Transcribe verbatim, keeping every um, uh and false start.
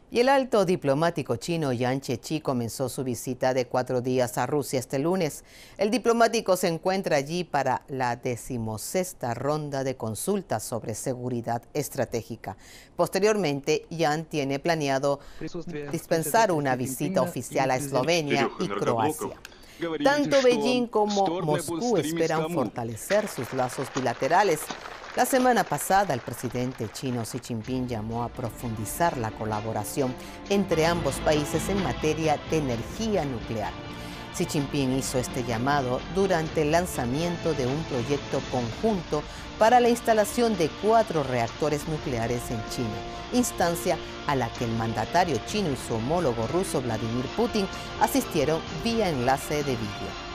Y el alto diplomático chino Yang Jiechi comenzó su visita de cuatro días a Rusia este lunes. El diplomático se encuentra allí para la decimosexta ronda de consultas sobre seguridad estratégica. Posteriormente, Yang tiene planeado dispensar una visita oficial a Eslovenia y Croacia. Tanto Beijing como Moscú esperan fortalecer sus lazos bilaterales. La semana pasada, el presidente chino Xi Jinping llamó a profundizar la colaboración entre ambos países en materia de energía nuclear. Xi Jinping hizo este llamado durante el lanzamiento de un proyecto conjunto para la instalación de cuatro reactores nucleares en China, instancia a la que el mandatario chino y su homólogo ruso Vladimir Putin asistieron vía enlace de vídeo.